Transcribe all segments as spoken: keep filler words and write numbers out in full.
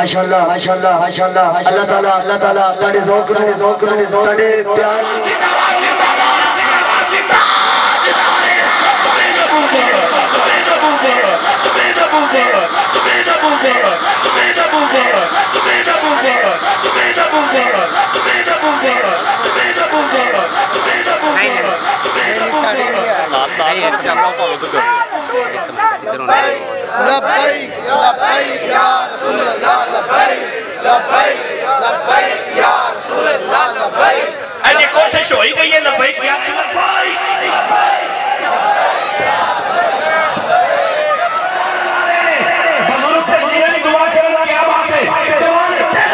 ماشاءاللہ ماشاءاللہ ماشاءاللہ اللہ تعالیٰ اللہ تعالیٰ تاڑے ذوق رہے ذوق رہے تاڑے پیار لبیک لبیک یا رسول اللہ لبیک لبیک لبیک یا رسول اللہ لبیک ایجی کوشش ہوئی گئی ہے لبیک یا رسول اللہ بزرگ تجیرہ نے دعا کرنا کیا بات ہے جوان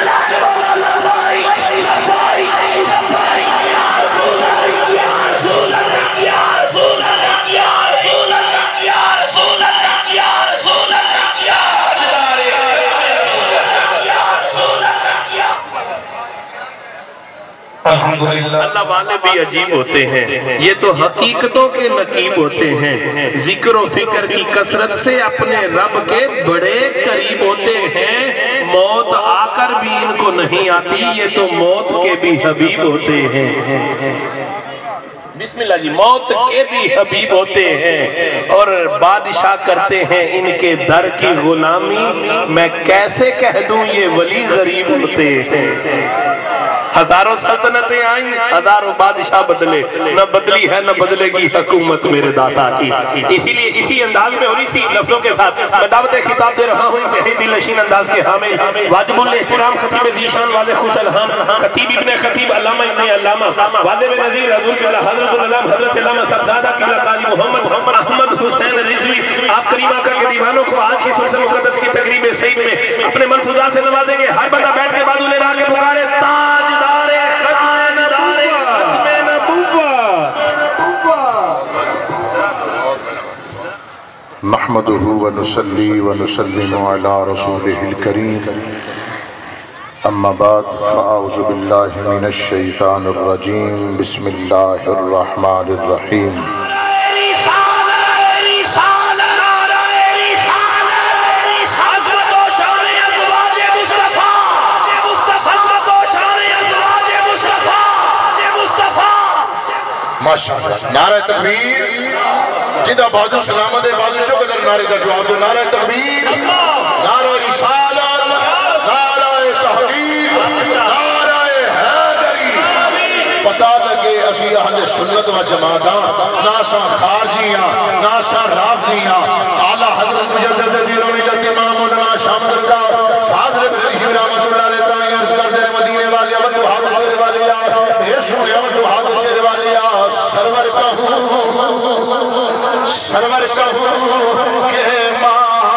الحمدللہ اللہ والے بھی عجیب ہوتے ہیں یہ تو حقیقتوں کے نقیب ہوتے ہیں ذکر و فکر کی کثرت سے اپنے رب کے بڑے قریب ہوتے ہیں موت آ کر بھی ان کو نہیں آتی یہ تو موت کے بھی حبیب ہوتے ہیں بسم اللہ جی موت کے بھی حبیب ہوتے ہیں اور بادشاہ کرتے ہیں ان کے در کی غلامی میں کیسے کہہ دوں یہ ولی غریب ہوتے ہیں ہزاروں سلطنتیں آئیں ہزاروں بادشاہ بدلے نہ بدلی ہے نہ بدلے گی حکومت میرے داتا کی اسی لیے اسی انداز میں اور اسی لفظوں کے ساتھ میں دعوت خطاب دے رہا ہوں انتہائی دل نشین انداز کے حامل واجب الاحترام خطیب ذیشان واضح خوش الہام خطیب ابن خطیب علامہ ابن علامہ واضح نظیر حضور قبلہ حضرت العلام حضرت علامہ صاحبزادہ قبلہ قاضی محمد احمد حسین رضوی آپ کریم آقا کے دیوانوں کو آج کی سلسلہ مقدس کی تقریب سعید میں اپنے ملفوظات سے نوازیں گے ہر بندہ بیٹھ کے بازو لے رہا کے پکارے تاج نحمده ونصلي ونسلم على رسوله الكريم اما بعد فاعوذ بالله من الشيطان الرجيم بسم الله الرحمن الرحيم ماشاءاللہ نعرہ تکبیر جدہ بازو سلامت بازو چقدر نعرہ کا جواب دو نعرہ تکبیر نعرہ رسالت نعرہ تحقیق نعرہ حیدری پتہ لگے اسی اہل سنت و جماعتاں ناسا خارجیاں ناسا رافضیاں اعلیٰ حضرت مجدد دین و ملت امام مولانا شاہ اللہ فاضل بن رحمت اللہ علیہ تعالی عرض کر دے مدینے والے ابد حاضر دے والے یسو ابد حاضر دے والے سرور کہوں سرور کہوں کہ ماں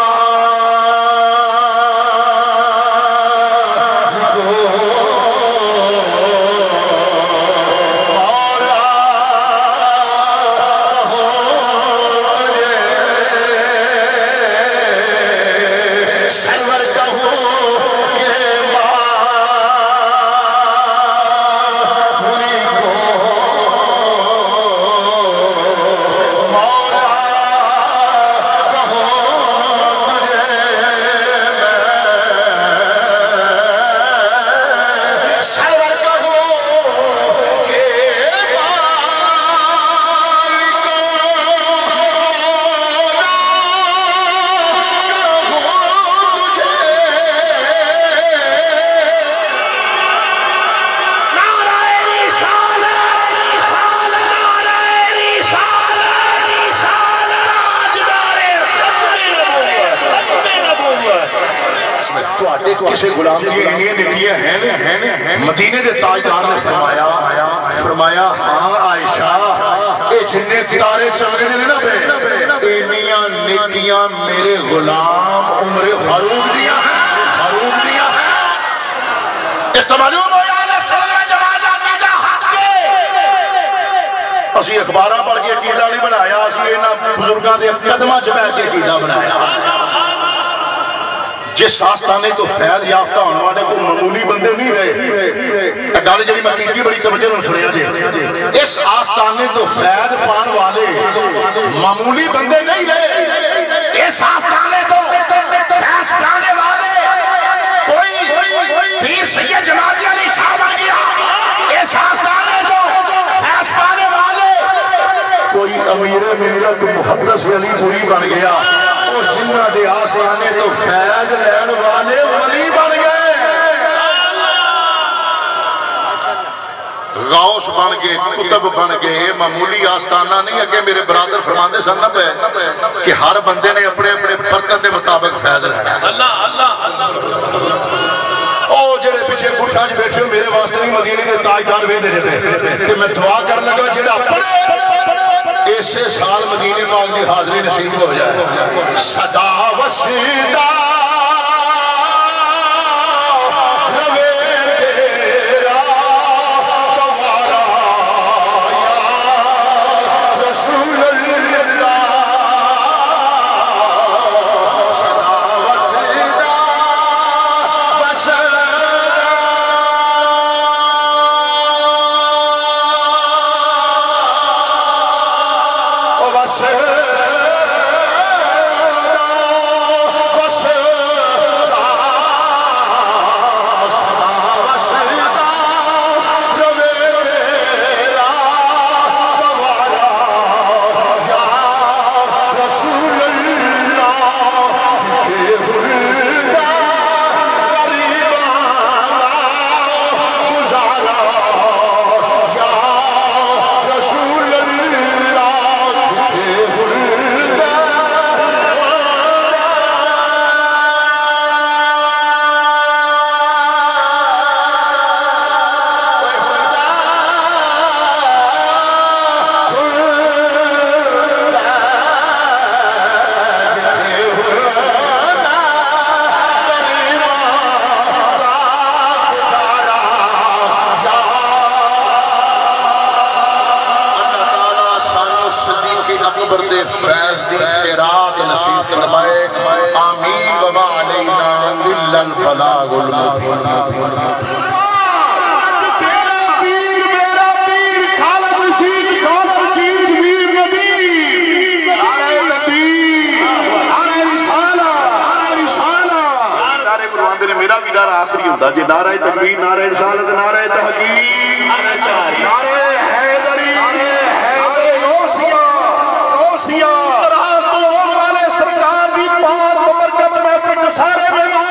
کسے غلام یہ نبیہ ہیں مدینے دے تاجدار نے فرمایا فرمایا ہاں عائشہ اے جنہیں تارے چمکنے لینا بے اینیاں نکیاں میرے غلام عمر فاروق دیا ہیں فاروق دیا ہیں استعمالیوں مویانا سلام جماعت عقیدہ حق کے اسی اخبارہ پڑھ کے عقیدہ نہیں بنایا اسی اینا بزرگاں دے قدمہ جمعہ کے عقیدہ بنایا جس آستانے تو فیض یافتہ ہونے کو معمولی بندے نہیں رہے ڈالے جلی مکیتی بڑی توجہ نہ سنیا جائے اس آستانے تو فیض پان والے معمولی بندے نہیں رہے اس آستانے تو فیض پانے والے کوئی پیر سید جنازی علی شاہ بخشیا احساس دانے تو فیض پانے والے کوئی امیر ملت محدث علی پوری بن گیا اور جنہ دے آسانے تو فیض لین والے ولی بن گئے غوث بن گئے کتب بن گئے معمولی آستانہ نہیں اگے میرے برادر فرماندے سن نہ پہ کہ ہر بندے نے اپنے اپنے برتن دے مطابق فیض لینا اللہ اللہ اللہ او جڑے پیچھے گھٹا جو بیٹھے ہو میرے واسطے نہیں مدینے کے تاجدار وے دے رہے تے میں دعا کر لگا جڑا پڑے ایسے سال مدینے پاک دی حاضری نصیب ہو جائے صدا وسیدہ جی نعرہ تکبیر نعرہ رسالت نعرہ تحقیق نعرہ حیدری نعرہ غوثیہ غوثیہ طرح تو والے سرکار دی پاک برکت میں کچھ سارے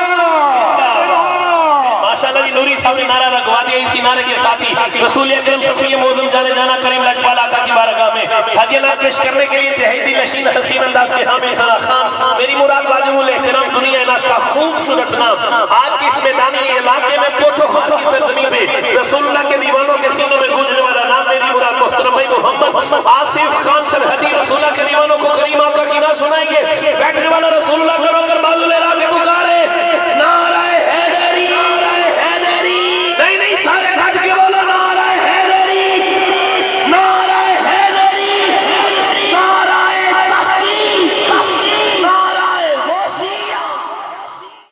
مہمان ماشاءاللہ جی نوری صاحب نے نعرہ لگوا دیا اسی نعرے کے ساتھی رسول اکرم شفیع معظم جانے جانا کریم لجپال آقا کی بارگاہ میں ہدیہ پیش کرنے کے لیے تہیدی نشین حسین انداز کے حامل ثنا خان میری مراد واجب الاحترام دنیا انعت کا خوبصورت نام آج کی اس میدانی علاقے میں پوٹو خطوں کی سرزمین پہ رسول اللہ کے دیوانوں کے سینوں میں گونجنے والا نام میری مراد محترم بھائی محمد